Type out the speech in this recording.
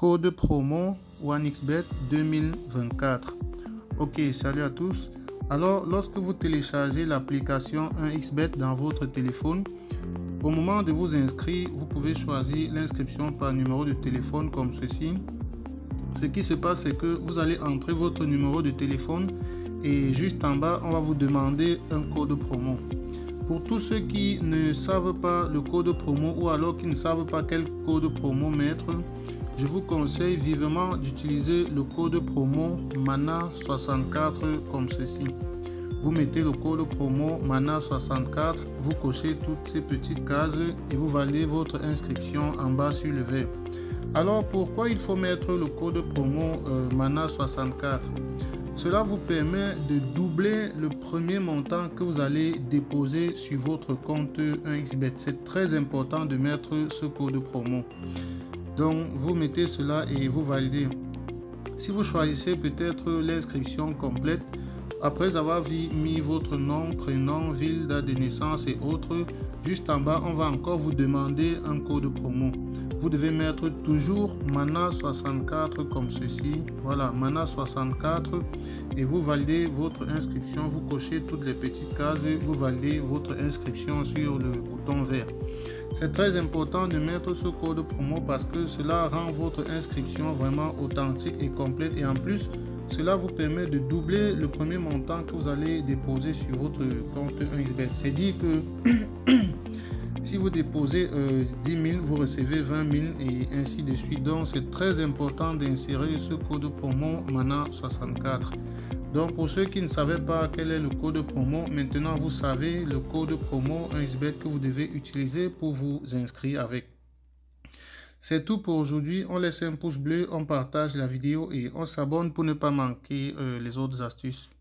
Code promo 1xBet 2024. Ok, salut à tous. Alors, lorsque vous téléchargez l'application 1xBet dans votre téléphone, au moment de vous inscrire, vous pouvez choisir l'inscription par numéro de téléphone comme ceci. Ce qui se passe, c'est que vous allez entrer votre numéro de téléphone et juste en bas, on va vous demander un code promo. Pour tous ceux qui ne savent pas le code promo ou alors qui ne savent pas quel code promo mettre, je vous conseille vivement d'utiliser le code promo MANA64 comme ceci. Vous mettez le code promo MANA64, vous cochez toutes ces petites cases et vous validez votre inscription en bas sur le vert. Alors pourquoi il faut mettre le code promo MANA64? Cela vous permet de doubler le premier montant que vous allez déposer sur votre compte 1xBet. C'est très important de mettre ce code promo. Donc vous mettez cela et vous validez. Si vous choisissez peut-être l'inscription complète, après avoir mis votre nom, prénom, ville, date de naissance et autres, juste en bas, on va encore vous demander un code promo. Vous devez mettre toujours MANA64 comme ceci. Voilà, MANA64 et vous validez votre inscription. Vous cochez toutes les petites cases, vous validez votre inscription sur le bouton vert. C'est très important de mettre ce code promo parce que cela rend votre inscription vraiment authentique et complète et en plus, cela vous permet de doubler le premier montant que vous allez déposer sur votre compte 1xBet. C'est dit que si vous déposez 10 000, vous recevez 20 000 et ainsi de suite. Donc, c'est très important d'insérer ce code promo MANA64. Donc, pour ceux qui ne savaient pas quel est le code promo, maintenant vous savez le code promo 1xBet que vous devez utiliser pour vous inscrire avec. C'est tout pour aujourd'hui. On laisse un pouce bleu, on partage la vidéo et on s'abonne pour ne pas manquer les autres astuces.